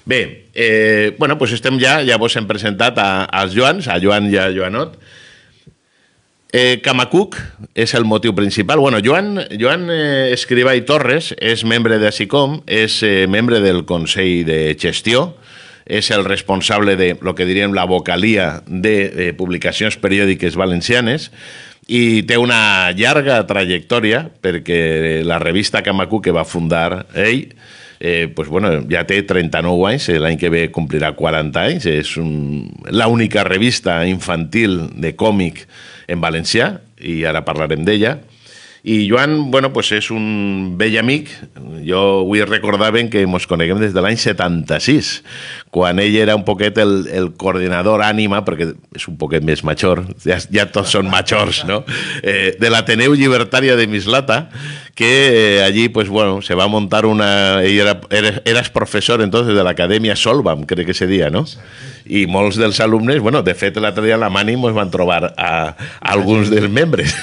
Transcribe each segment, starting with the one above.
Bé, bueno, doncs estem ja vos hem presentat als Joans, a Joan i a Joanot. Camacuc és el motiu principal. Bueno, Joan Escrivà i Torres és membre de ASICOM, és membre del Consell de Gestió, és el responsable de lo que diríem la vocalia de publicacions periòdiques valencianes i té una llarga trajectòria perquè la revista Camacuc que va fundar ell pues bueno, ja té 39 anys, l'any que ve complirà 40 anys, és l'única revista infantil de còmic en valencià i ara parlarem d'ella. I Joan, bueno, pues és un vell amic. Jo vull recordar ben que ens coneguem des de l'any 76, quan ell era un poquet el coordinador ànima, perquè és un poquet més major, ja tots són majors, no? De l'Ateneu Llibertària de Mislata, que allí, pues bueno, se va montar una... Ell eras professor entonces de l'Acadèmia Solvam, crec que se dia, no? I molts dels alumnes, bueno, de fet l'altre dia a la Mani ens van trobar a alguns dels membres.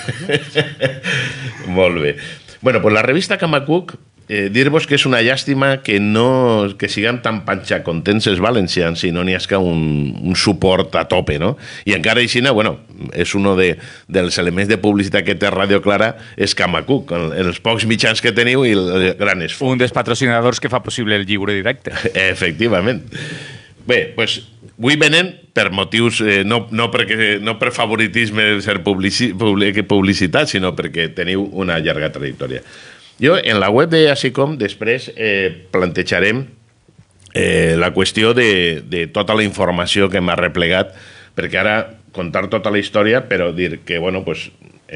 Molt bé. Bueno, pues la revista Camacuc, dir-vos que és una llàstima que no que siguem tan panxacontents els valencians i no n'hi hagi un suport a tope, no? I encara així, bueno, és un dels elements de publicitat que té Radio Clara, és Camacuc, els pocs mitjans que teniu i el gran esforç. Un dels patrocinadors que fa possible el lliure directe. Efectivament. Bé, doncs avui venen per motius, no per favoritisme de ser publicitat, sinó perquè teniu una llarga trajectòria. Jo, en la web de ASICOM, després plantejarem la qüestió de tota la informació que m'ha replegat, perquè ara contar tota la història, però dir que, bueno, pues,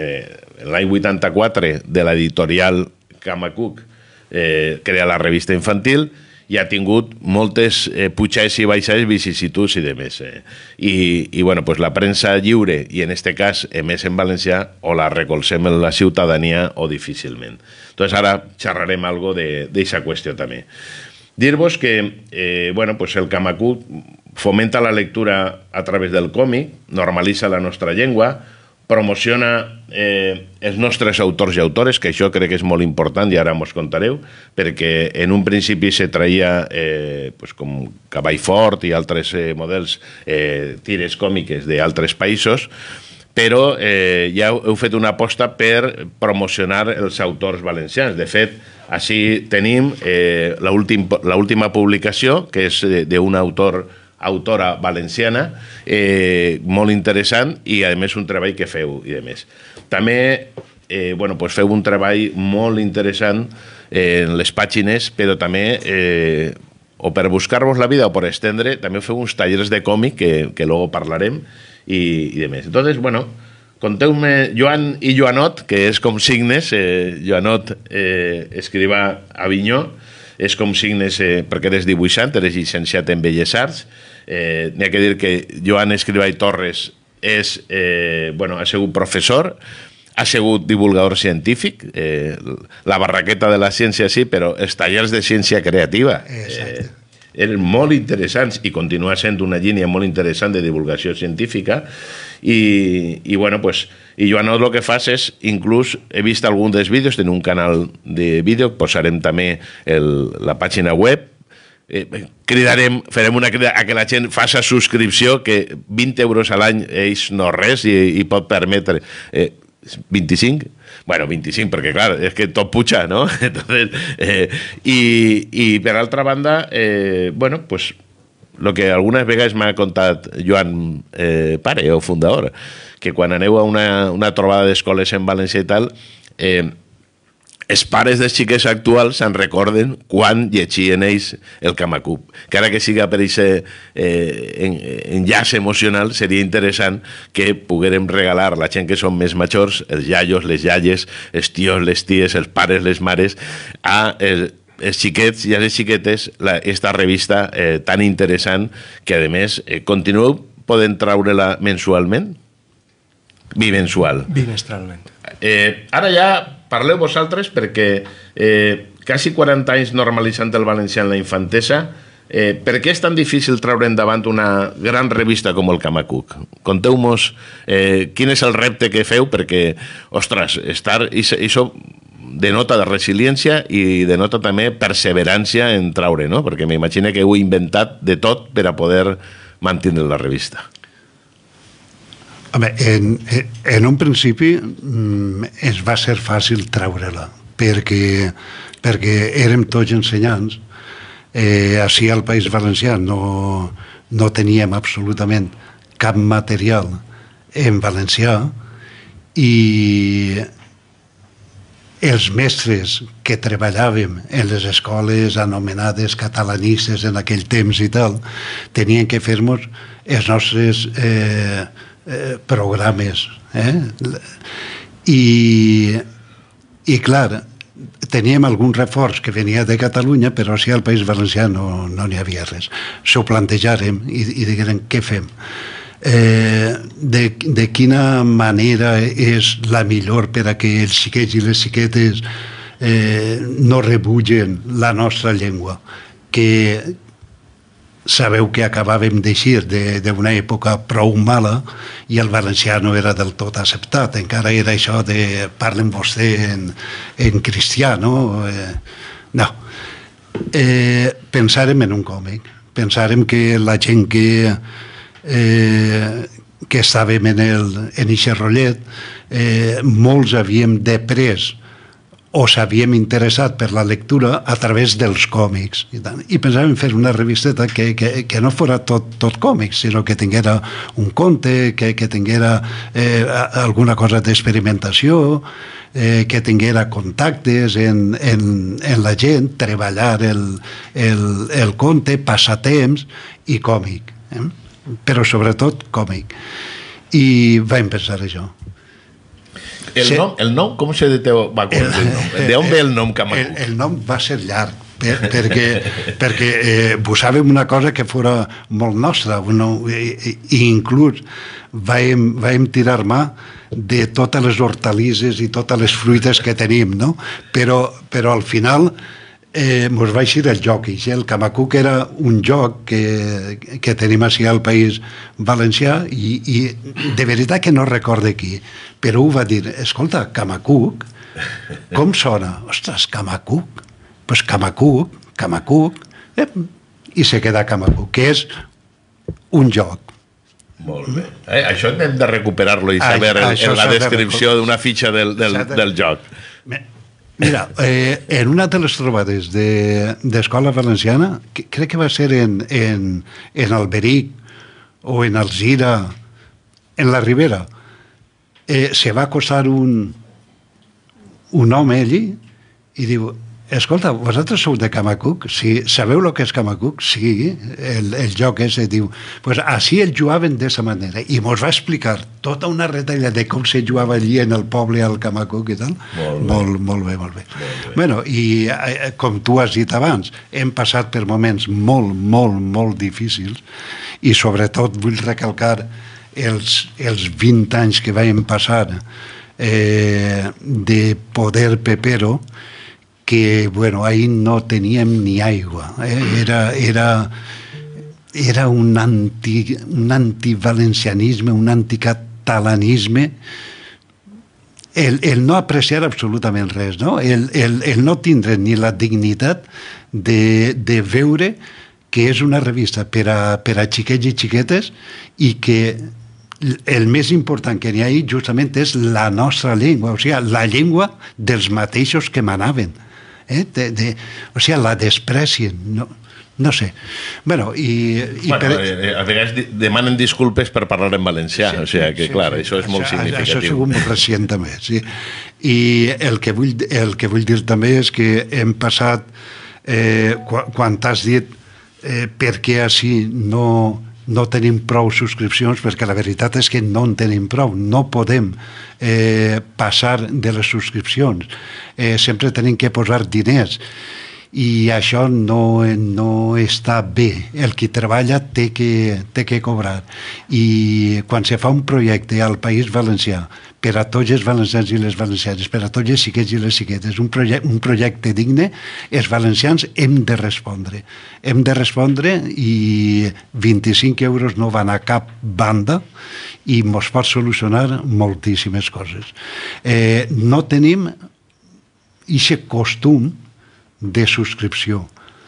l'any 84 de l'editorial Camacuc crea la revista infantil i ha tingut moltes pujades i baixades, vicissituds i demés. I bueno, pues la premsa lliure, i en este cas emès en valencià, o la recolzem en la ciutadania o difícilment. Entonces ara xerrarem algo d'aquesta qüestió també. Dir-vos que bueno, pues el Camacuc fomenta la lectura a través del còmic, normalitza la nostra llengua, promociona els nostres autors i autores, que això crec que és molt important i ara mos contareu, perquè en un principi se traia pues, com Cavall Fort i altres models, tires còmiques d'altres països, però ja heu fet una aposta per promocionar els autors valencians. De fet, així tenim l'última publicació, que és d'un autora valenciana, molt interessant i a més un treball que feu i de més. També bueno, pues feu un treball molt interessant en les pàgines, però també o per buscar-vos la vida o per estendre, també feu uns tallers de còmic que luego parlarem i de més. Entonces, bueno, conteu-me Joan i Joanot, que és com signes, Joanot Escrivà Avinyó, és com signes perquè eres dibuixant, eres llicenciat en Belles Arts. N'hi ha que dir que Joan Escrivà i Torres ha sigut professor, ha sigut divulgador científic, la barraqueta de la ciència sí, però els tallers de ciència creativa eren molt interessants i continua sent una línia molt interessant de divulgació científica i bueno, pues i Joanot el que fas és, inclús he vist algun dels vídeos, tenim un canal de vídeo, posarem també la pàgina web, farem una crida a que la gent faci subscripció, que 20 euros a l'any és no res i pot permetre 25? Bueno, 25, perquè clar, és que tot puja, no? Entonces, i per altra banda, bueno, pues el que algunes vegades m'ha contat Joan pare o fundador, que quan aneu a una trobada d'escoles en València i tal, els pares dels xiquets actuals se'n recorden quan llegien ells el Camacuc. Que ara que siga per aquest enllaç emocional, seria interessant que poguérem regalar a la gent que són més majors, els iaios, les iaies, els tios, les ties, els pares, les mares, a els xiquets i a les xiquetes esta revista tan interessant que, a més, continueu podent traure-la mensualment? Bimensual. Bimestralment. Ara ja parleu vosaltres perquè quasi 40 anys normalitzant el valencià en la infantesa, per què és tan difícil treure endavant una gran revista com el Camacuc? Conteu-nos quin és el repte que feu perquè, ostres, estar això denota de resiliència i denota també perseverància en traure, no? Perquè m'imagino que heu inventat de tot per a poder mantenir la revista. Home, en un principi ens va ser fàcil treure-la, perquè érem tots ensenyants. Així al País Valencià no teníem absolutament cap material en valencià i els mestres que treballàvem en les escoles anomenades catalanistes en aquell temps i tal, tenien que fer-nos els nostres programes. I clar, teníem algun reforç que venia de Catalunya, però si al País Valencià no n'hi havia res. S'ho plantejàrem i diguérem, què fem? De quina manera és la millor per a que els xiquets i les xiquetes no rebutgen la nostra llengua, que sabeu que acabàvem d'eixir d'una època prou mala i el valencià no era del tot acceptat, encara era això de parlen vostè en cristià, no? No. Pensàrem en un còmic, pensàrem que la gent que estàvem en eixe rotllet, molts havíem després o s'havíem interessat per la lectura a través dels còmics. I pensàvem fer una revisteta que no fora tot còmics, sinó que tinguera un conte, que tinguera alguna cosa d'experimentació, que tinguera contactes en la gent, treballar el conte, passatemps i còmic. Però sobretot còmic. I vam pensar això. El nom, com se va aconseguir el nom? D'on ve el nom Camacuc? El nom va ser llarg, perquè buscàvem una cosa que fora molt nostra, i inclús vam tirar mà de totes les hortalisses i totes les fruites que tenim, no? Però al final ens va eixir el joc. El Camacuc era un joc que tenim així al País Valencià i de veritat que no recorde qui, però ho va dir, escolta, Camacuc, com sona? Ostres, Camacuc? Doncs Camacuc, i se queda Camacuc, que és un joc. Molt bé. Això hem de recuperar-lo i saber en la descripció d'una fitxa del joc. Mira, en una de les trobades d'Escola Valenciana, crec que va ser en Alberic o en Alzira, en la Ribera, se va acostar un home allí i diu, escolta, vosaltres sou de Camacuc? Sí, sabeu el que és Camacuc? Sí, el joc ese, diu. Pues així el jugaven d'aquesta manera. I mos va explicar tota una retalla de com se jugava allí en el poble al Camacuc i tal. Molt bé. Bueno, i com tu has dit abans, hem passat per moments molt difícils i sobretot vull recalcar els 20 anys que vam passar de poder Pepero, que, bueno, ahir no teníem ni aigua. Era un antivalencianisme, un anticatalanisme, el no apreciar absolutament res, no? El no tindre ni la dignitat de veure que és una revista per a xiquets i xiquetes i que el més important que n'hi ha ahí justament és la nostra llengua, o sigui, la llengua dels mateixos que manaven. O sigui, la desprecien, no sé. Bueno, a vegades demanen disculpes per parlar en valencià, o sigui que, clar, això és molt significatiu. Això ha sigut molt recient també, sí. I el que vull dir també és que hem passat, quan t'has dit per què així no tenim prou subscripcions, perquè la veritat és que no en tenim prou, no podem passar de les subscripcions, sempre tenim que posar diners i això no està bé. El qui treballa té que cobrar, i quan se fa un projecte al País Valencià per a tots els valencians i les valencianes, per a tots els xiquets i les xiquetes, un projecte digne, els valencians hem de respondre i 25 euros no van a cap banda i mos pot solucionar moltíssimes coses. No tenim aquest costum de subscripció.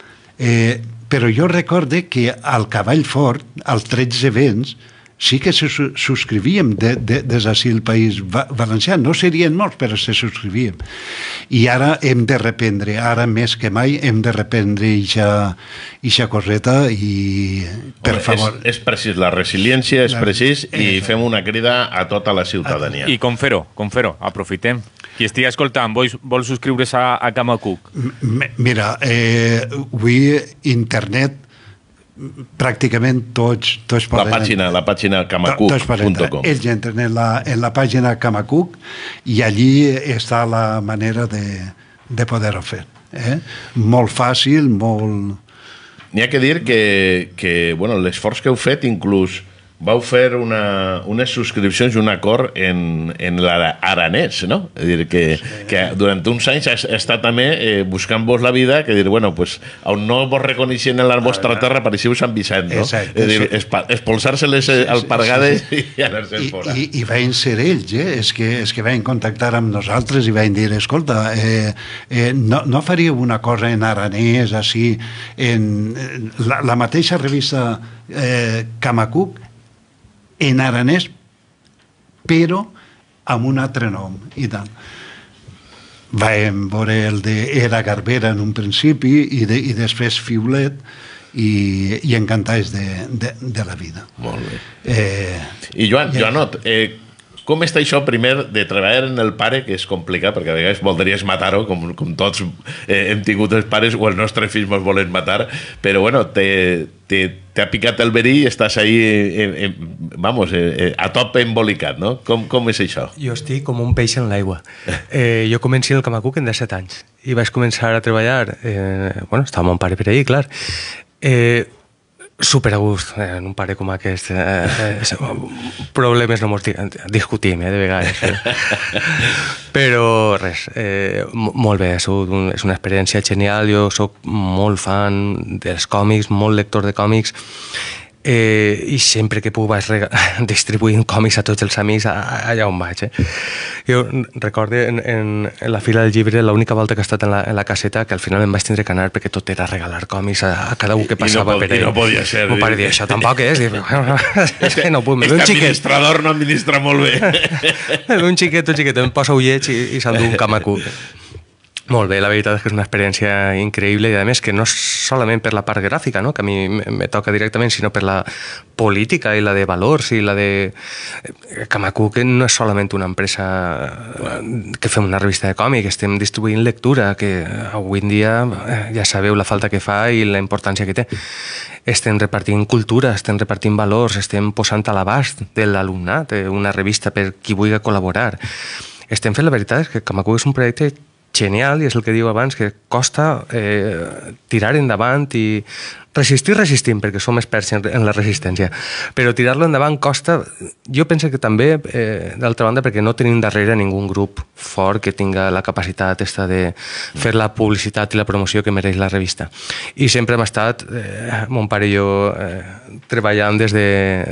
Però jo recorde que al Cavall Fort, als 13 vents, sí que se subscrivíem des d'ací el País Valencià. No serien molts, però se subscrivíem. I ara hem de reprendre, ara més que mai, hem de reprendre eixa coseta i, per favor... És precís, la resiliència és precís i fem una crida a tota la ciutadania. I com fer-ho? Aprofitem. Qui estigui escoltant, vol subscriure's a Camacuc? Mira, avui internet pràcticament tots poden... La pàgina camacuc.com. Ells entren en la pàgina Camacuc i allí està la manera de poder-ho fer. Molt fàcil, molt... N'hi ha que dir que bueno, l'esforç que heu fet inclús vau fer unes subscripcions i un acord en l'aranès, no? És a dir, que durant uns anys ha estat també buscant-vos la vida, que dir, bueno, pues, on no vos reconeixen en la vostra terra, pareixiu Sant Vicent, no? Exacte, és dir, expulsar-se les alpargades i anar-se'n fora. I van ser ells, és que van contactar amb nosaltres i van dir, escolta, no faríeu una cosa en aranès, així, en la mateixa revista Camacuc, en aranès, però amb un altre nom i tal. Vam veure el d'Era Garbera en un principi i després Fiulet i encantats de la vida. Molt bé. I Joanot, com està això primer de treballar en el pare, que és complicat, perquè a vegades voldries matar-ho, com tots hem tingut els pares o els nostres fills ens volen matar, però bueno, t'ha picat el verí i estàs ahí, vamos, a top embolicat, no? Com és això? Jo estic com un peix en l'aigua. Jo comenci el Camacuc en 17 anys i vaig començar a treballar, bueno, estava mon pare per ahí, clar, super a gust, en un pare com aquest. Problemes no mos discutim, de vegades. Però res, molt bé, és una experiència genial. Jo soc molt fan dels còmics, molt lector de còmics, i sempre que puc vaig distribuint còmics a tots els amics allà on vaig. Jo recordo en la fila del llibre l'única volta que he estat en la caseta que al final em vaig tindre que anar perquè tot era regalar còmics a cada un que passava per ell. I no podia ser. Mon pare deia, això tampoc és. És que no puc. Este administrador no administra molt bé. Un xiquet em posa ullets i s'endú un Camacuc. Molt bé, la veritat és que és una experiència increïble i a més que no solament per la part gràfica, no? Que a mi me toca directament, sinó per la política i la de valors i la de... Camacuc no és solament una empresa que fem una revista de còmic, estem distribuint lectura, que avui en dia ja sabeu la falta que fa i la importància que té. Estem repartint cultura, estem repartint valors, estem posant a l'abast de l'alumnat una revista per qui vulgui col·laborar. Estem fent, la veritat és que Camacuc és un projecte genial, i és el que diu abans, que costa tirar endavant i resistim, perquè som experts en la resistència, però tirar-lo endavant costa, jo penso que també, d'altra banda, perquè no tenim darrere ningú grup fort que tinga la capacitat de fer la publicitat i la promoció que mereix la revista. I sempre hem estat, mon pare i jo, treballant des de...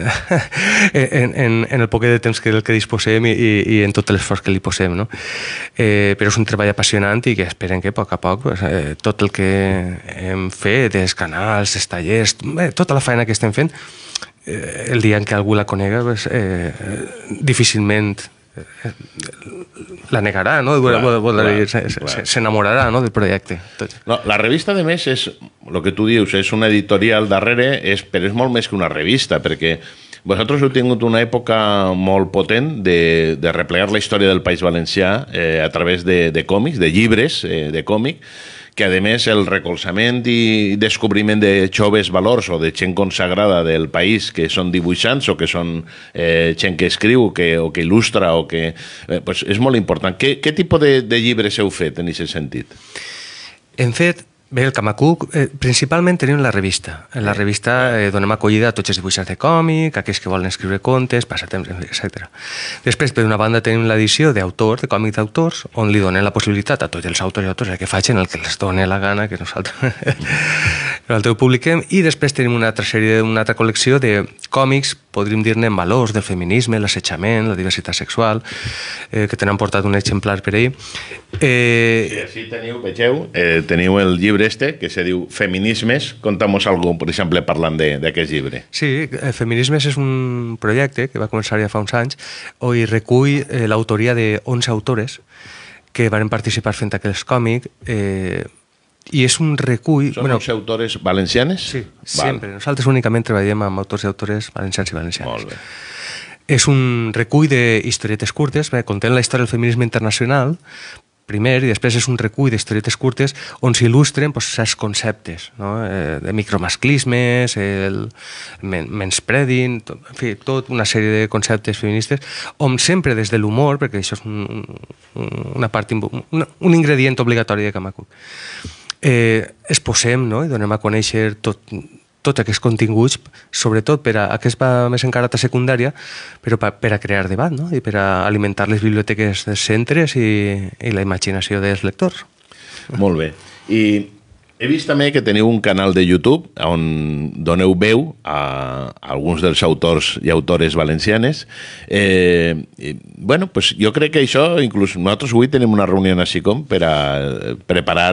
en el poc de temps que disposem i en tot l'esforç que li posem, no? Però és un treball apassionant i que esperen que a poc tot el que hem fet, els canals, els tallers, tota la feina que estem fent, el dia en què algú la conega, difícilment la negarà, no? S'enamorarà del projecte. La revista, de més, és el que tu dius, és una editorial darrere, però és molt més que una revista, perquè vosaltres heu tingut una època molt potent de replegar la història del País Valencià a través de còmics, de llibres de còmic, que a més el recolzament i descobriment de joves valors o de gent consagrada del país que són dibuixants o que són gent que escriu o que il·lustra o que... Pues és molt important. Què tipus de llibres heu fet en aquest sentit? Hem fet Bé, el Kamakuk, principalment tenim la revista. En la revista donem acollida a tots els dibuixants de còmic, aquells que volen escriure contes, passatemps, etc. Després, per una banda, tenim l'edició d'autors, de còmics d'autors, on li donem la possibilitat a tots els autors i autors que facin el que els doni la gana, que nosaltres ho publiquem, i després tenim una altra col·lecció de còmics, podríem dir-ne, en valors del feminisme, l'assetjament, la diversitat sexual, que tenen portat un exemplar per ahir. I així vegeu, teniu el llibre que se diu Feminismes. Contamos algo, per exemple, parlant d'aquest llibre. Sí, Feminismes és un projecte que va començar ja fa uns anys on hi recull l'autoria de 11 autores que van participar fent aquells còmics i és un recull... Són 11 autores valencianes? Sí, sempre. Nosaltres únicament treballem amb autors i autores valencians i valencianes. Molt bé. És un recull d'historietes curtes, content la història del feminisme internacional, primer, i després és un recull d'historietes curtes on s'il·lustren certs conceptes, no? De micromasclismes, el manspreading, en fi, tota una sèrie de conceptes feministes, on sempre des de l'humor, perquè això és una part, un ingredient obligatori de Kamakuk, exposem, no? I donem a conèixer tots aquests continguts, sobretot per a aquest va més encarat a secundària, però per a crear debat, no? I per a alimentar les biblioteques dels centres i la imaginació dels lectors. Molt bé. I he vist també que teniu un canal de YouTube on doneu veu a alguns dels autors i autores valencianes. Bueno, pues jo crec que això, inclús nosaltres avui tenim una reunió així com per a preparar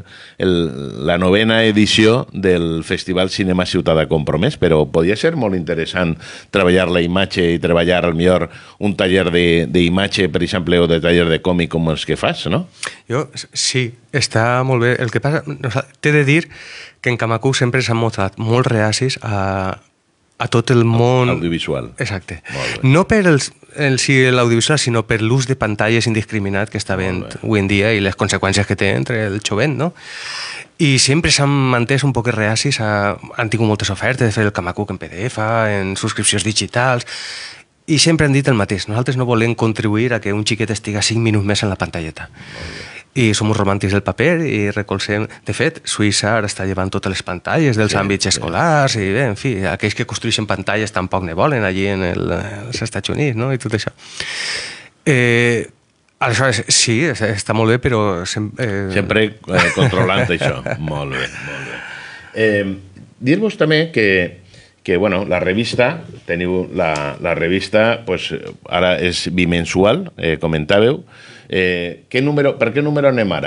la 9ª edició del Festival Cinema Ciutat Compromès, però podria ser molt interessant treballar la imatge i treballar, al millor, un taller d'imatge, per exemple, o de taller de còmic com els que fas, no? Sí, està molt bé. El que passa, t'he de dir que en Kamakuk sempre s'han mostrat molt reacis a tot el món... Audiovisual. Exacte. No per l'audiovisual, sinó per l'ús de pantalles indiscriminat que està havent avui en dia i les conseqüències que té entre el jovent, no? I sempre s'han mantès un poc reacis, han tingut moltes ofertes de fer el Kamakuk en PDF, en subscripcions digitals, i sempre han dit el mateix. Nosaltres no volem contribuir a que un xiquet estiga 5 minuts més en la pantalleta. I som uns romàntics del paper i recolzem... De fet, Suïssa ara està llevant totes les pantalles dels àmbits escolars i bé, en fi, aquells que construeixen pantalles tampoc ne volen allí als Estats Units, no? I tot això. Aleshores, sí, està molt bé, però... Sempre controlant això. Molt bé, molt bé. Dir-vos també que bueno, la revista, teniu la revista, pues, ara és bimensual, comentàveu. Per què número anem ara?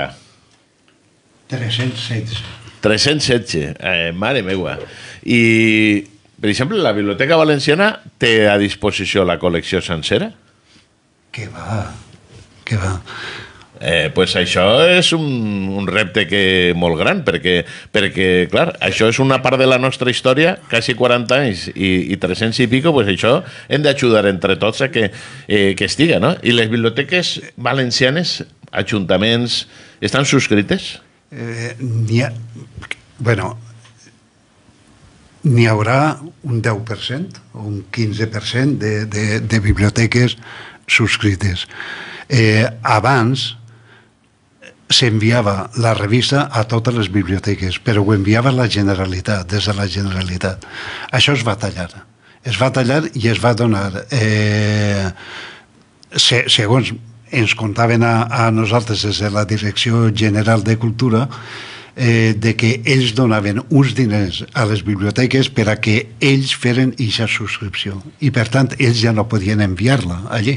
316. 316, mare meva. I, per exemple, la Biblioteca Valenciana té a disposició la col·lecció sencera? Que va. Pues això és un repte molt gran, perquè, clar, això és una part de la nostra història, quasi 40 anys i 300 i pico, pues això hem d'ajudar entre tots a que estiga, no? I les biblioteques valencianes, ajuntaments, estan subscrites? N'hi haurà un 10% o un 15% de biblioteques subscrites. Abans s'enviava la revista a totes les biblioteques, però ho enviava la Generalitat, des de la Generalitat. Això es va tallar. Es va tallar i es va donar, segons ens contaven a nosaltres des de la Direcció General de Cultura, de que ells donaven uns diners a les biblioteques per a que ells feren aquesta subscripció. I, per tant, ells ja no podien enviar-la allí.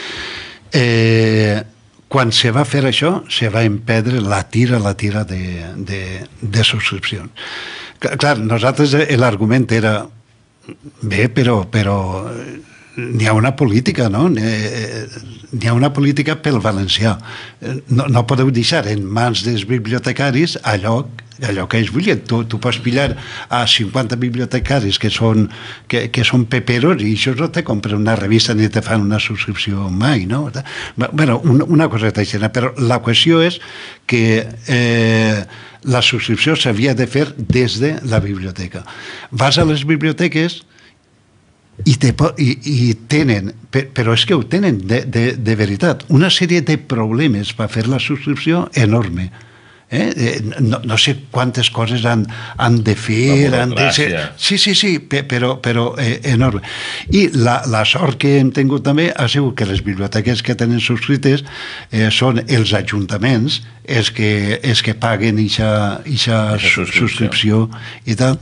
Quan se va fer això, se va empedre la tira de subscripcions. Clar, nosaltres l'argument era bé, però n'hi ha una política, no? N'hi ha una política pel valencià. No podeu deixar en mans dels bibliotecaris allò que ells vulguin. Tu pots pillar a 50 bibliotecaris que són peperos i això no te compren una revista ni te fan una subscripció mai, no? Bueno, una coseta així, però la qüestió és que la subscripció s'havia de fer des de la biblioteca. Vas a les biblioteques i tenen, però és que ho tenen de veritat, una sèrie de problemes per fer la subscripció enorme. No sé quantes coses han de fer. Sí, però enorme. I la sort que hem tingut també ha sigut que les biblioteques que tenen subscrites són els ajuntaments els que paguen aquesta subscripció i tal.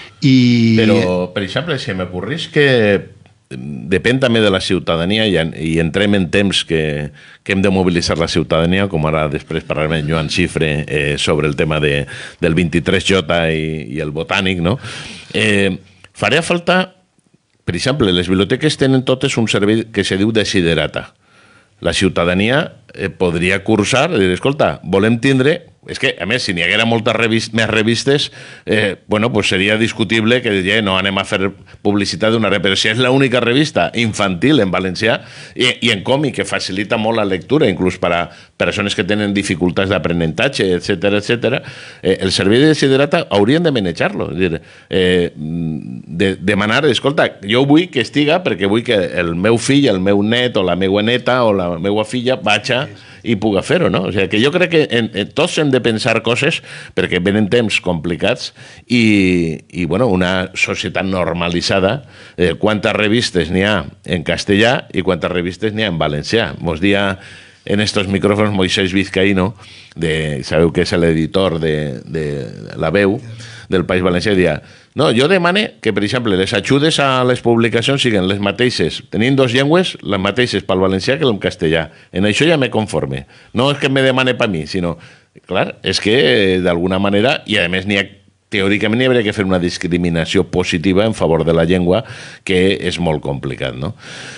Però, per exemple, si m'ocorrís que depèn també de la ciutadania i entrem en temps que hem de mobilitzar la ciutadania, com ara després parlarem amb Joan Xifre sobre el tema del 23J i el botànic, no? Faria falta, per exemple, les biblioteques tenen totes un servei que se diu desiderata. La ciutadania podria cursar i dir, escolta, volem tindre... És que, a més, si n'hi haguera moltes més revistes, bueno, pues seria discutible que no anem a fer publicitat d'una revista, però si és l'única revista infantil en valencià i en còmic, que facilita molt la lectura, inclús per a persones que tenen dificultats d'aprenentatge, etc. El servei de desiderata haurien de manejar-lo, és dir, demanar, escolta, jo vull que estiga perquè vull que el meu fill, el meu net o la meva neta o la meva filla vaja i puga fer-ho, no? O sigui, que jo crec que tots hem de pensar coses perquè venen temps complicats i bueno, una societat normalitzada, quantes revistes n'hi ha en castellà i quantes revistes n'hi ha en valencià. Mos dia en estos micrófonos Moisés Vizcaíno, sabeu que és l'editor de La Veu del País Valencià, dia, no, jo demane que, per exemple, les ajudes a les publicacions siguin les mateixes, tenint dues llengües, les mateixes pel valencià que en castellà. En això ja me conforme. No és que me demane per mi, sinó, clar, és que d'alguna manera, i a més teòricament hi hauria que fer una discriminació positiva en favor de la llengua, que és molt complicat, no?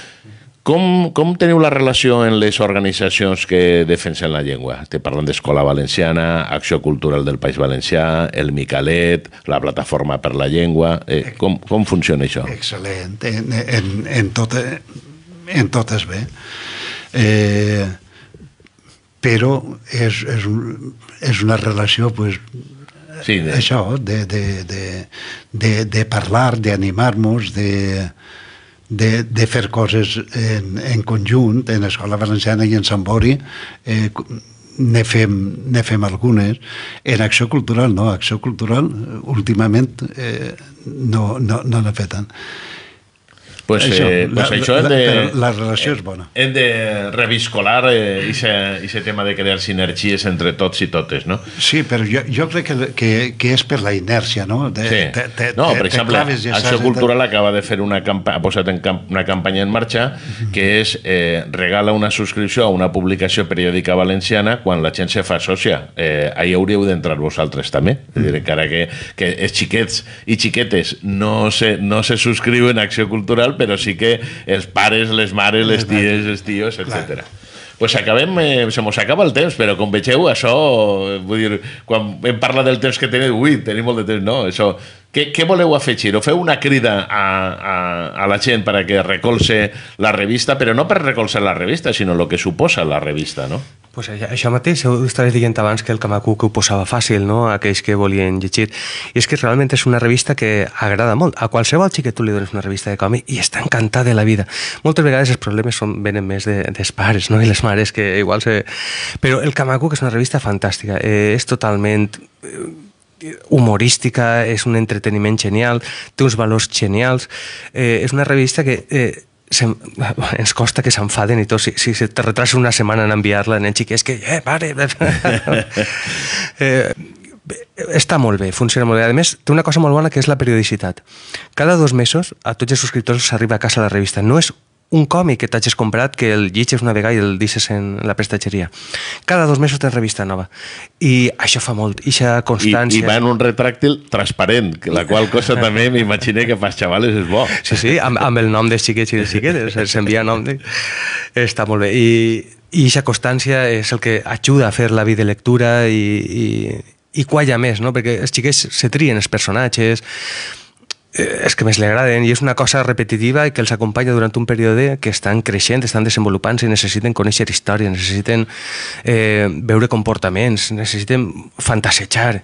Com teniu la relació en les organitzacions que defensen la llengua? Estem parlant d'Escola Valenciana, Acció Cultural del País Valencià, el Micalet, la Plataforma per la Llengua... Com funciona això? Excel·lent. En tot és bé. Però és una relació, pues, sí, això, de parlar, d'animar-nos, de fer coses en conjunt. En l'Escola Valenciana i en Sant Bori ne fem algunes. En Acció Cultural no, Acció Cultural últimament no n'ha fet tant. Pues això la relació és bona. Hem de reviscolar aquest tema de crear sinergies entre tots i totes, no? Sí, però jo crec que és per la inèrcia, no? No, per exemple, Acció Cultural acaba de fer ha posat una campanya en marxa que és regala una subscripció a una publicació periòdica valenciana quan la gent se fa sòcia. Ahí hauríeu d'entrar vosaltres també. És dir, encara que els xiquets i xiquetes no se subscriuen a Acció Cultural, però sí que els pares, les mares, les ties, els tios, etc. Pues acabem, se mos acaba el temps, però com vegeu, això, vull dir, quan em parla del temps que teniu, tenim molt de temps, no, això, què voleu afegir? O feu una crida a la gent perquè recolze la revista, però no per recolzar la revista, sinó el que suposa la revista, no? Pues això mateix, ho estaves dient abans que el Camacu que ho posava fàcil, no? A aquells que volien llegir. I és que realment és una revista que agrada molt. A qualsevol xiquet tu li dones una revista de còmic i està encantada de la vida. Moltes vegades els problemes venen més dels pares, no? I les mares que igual Però el Camacu, que és una revista fantàstica, és totalment humorística, és un entreteniment genial, té uns valors genials, és una revista que ens costa que s'enfaden i tot, si te retrasa una setmana en enviar-la en xic, és que, pare... Està molt bé, funciona molt bé. A més, té una cosa molt bona que és la periodicitat. Cada 2 mesos a tots els subscriptors s'arriba a casa la revista. No és un còmic que t'hagis comprat, que el llegeixes una vegada i el deixes en la prestatgeria. Cada 2 mesos tens revista nova. I això fa molt, ixa constància... I va en un retràctil transparent, la qual cosa també m'imagino que pels xavales és bo. Sí, amb el nom dels xiquets i dels xiquetes, s'envia nom de... Està molt bé. I ixa constància és el que ajuda a fer la vida de lectura i qualla més, no? Perquè els xiquets se trien els personatges, és que més li agraden i és una cosa repetitiva i que els acompanya durant un període que estan creixent, estan desenvolupant-se i necessiten conèixer història, necessiten veure comportaments, necessiten fantasejar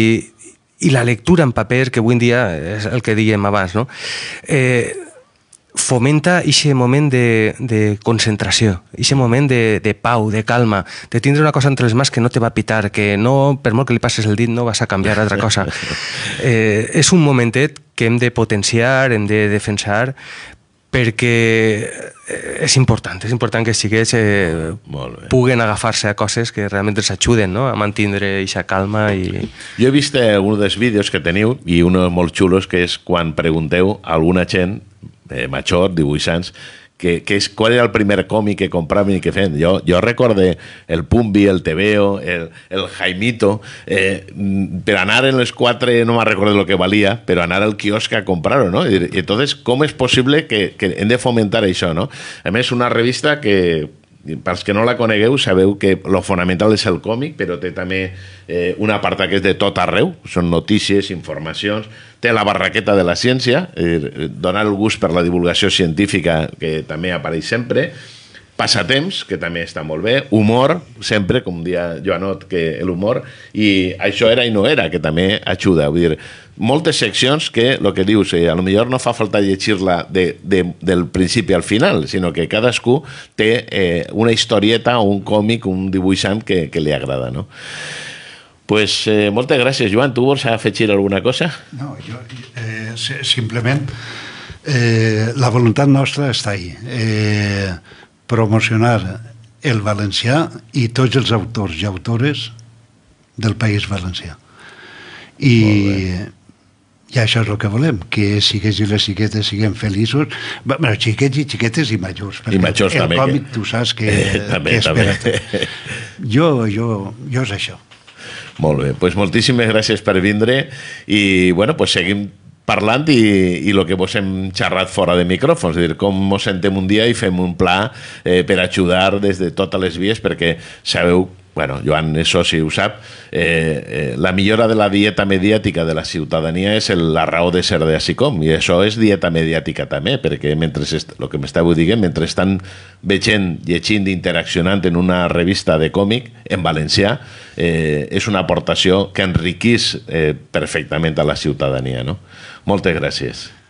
i la lectura en paper, que avui en dia és el que dèiem abans, no? fomenta aquest moment de concentració, aquest moment de pau, de calma, de tindre una cosa entre les mans que no te va pitar, que no, per molt que li passes el dit, no vas a canviar altra cosa. És un momentet que hem de potenciar, hem de defensar, perquè és important que els xiquets puguen agafar-se a coses que realment els ajuden, no?, a mantindre aquesta calma. Jo he vist alguns dels vídeos que teniu, i un molt xulos, que és quan pregunteu a alguna gent major, dibuixants, qual era el primer còmic que compraven i que feien. Jo recorde el Pumbi, el Tebeo, el Jaimito, per anar en les 4, no me recordo lo que valia, però anar al quiosc a comprar-ho, no? I entonces, com és possible que hem de fomentar això, no? A més, una revista que, pels que no la conegueu, sabeu que lo fonamental és el còmic, però té també un apartat que és de tot arreu, són notícies, informacions, té la barraqueta de la ciència, donar el gust per la divulgació científica, que també apareix sempre, passatemps, que també està molt bé, humor, sempre, com dia Joanot, que l'humor, i això era i no era, que també ajuda. Vull dir, moltes seccions que, el que dius, a lo millor no fa falta llegir-la del principi al final, sinó que cadascú té una historieta o un còmic, un dibuixant que li agrada, no? Pues moltes gràcies, Joan. Tu vols afegir alguna cosa? No, jo simplement la voluntat nostra està ahí. Promocionar el valencià i tots els autors i autores del País Valencià. I això és el que volem, que els xiquets i les xiquetes siguem feliços. Bueno, xiquets i xiquetes i majors. I majors també. El còmic, tu saps que espera tot. Jo és això. Molt bé, doncs moltíssimes gràcies per vindre i, bueno, doncs seguim parlant i el que vos hem xerrat fora de micròfons, és a dir, com mos sentem un dia i fem un pla per ajudar des de totes les vies, perquè sabeu, bueno, Joan és soci, ho sap, la millora de la dieta mediàtica de la ciutadania és la raó de ser de Assicom, i això és dieta mediàtica també, perquè mentre, el que m'estàveu dient, mentre estan veient, llegint, interaccionant en una revista de còmic en valencià, és una aportació que enriquís perfectament a la ciutadania, no? Moltes gràcies.